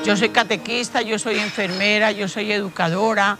Yo soy catequista, yo soy enfermera, yo soy educadora,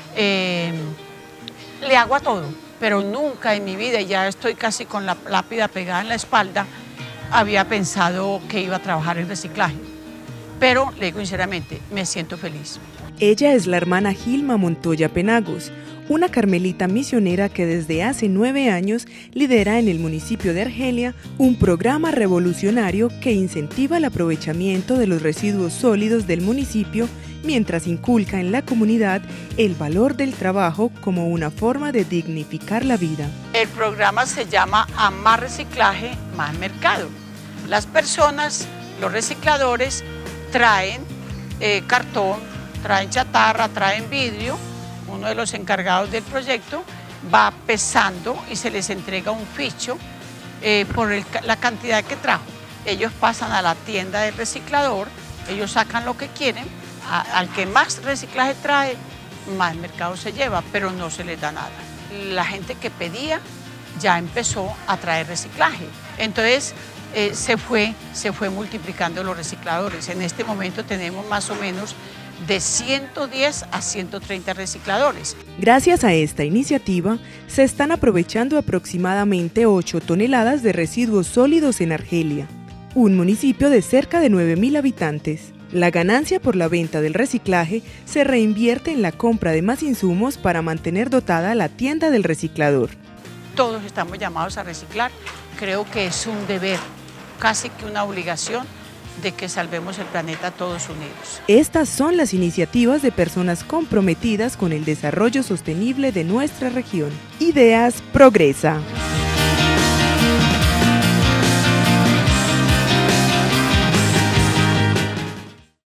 le hago a todo, pero nunca en mi vida, y ya estoy casi con la lápida pegada en la espalda, había pensado que iba a trabajar en reciclaje. Pero le digo sinceramente, me siento feliz. Ella es la hermana Gilma Montoya Penagos, una carmelita misionera que desde hace 9 años lidera en el municipio de Argelia un programa revolucionario que incentiva el aprovechamiento de los residuos sólidos del municipio mientras inculca en la comunidad el valor del trabajo como una forma de dignificar la vida. El programa se llama A Más Reciclaje, Más Mercado. Las personas, los recicladores, traen cartón, traen chatarra, traen vidrio. Uno de los encargados del proyecto va pesando y se les entrega un ficho por la cantidad que trajo. Ellos pasan a la tienda del reciclador, ellos sacan lo que quieren, al que más reciclaje trae, más mercado se lleva, pero no se les da nada. La gente que pedía ya empezó a traer reciclaje. Entonces se fue multiplicando los recicladores. En este momento tenemos más o menos de 110 a 130 recicladores. Gracias a esta iniciativa, se están aprovechando aproximadamente 8 toneladas de residuos sólidos en Argelia, un municipio de cerca de 9.000 habitantes. La ganancia por la venta del reciclaje se reinvierte en la compra de más insumos para mantener dotada la tienda del reciclador. Todos estamos llamados a reciclar. Creo que es un deber, casi que una obligación, de que salvemos el planeta todos unidos. Estas son las iniciativas de personas comprometidas con el desarrollo sostenible de nuestra región. Ideas Progresa.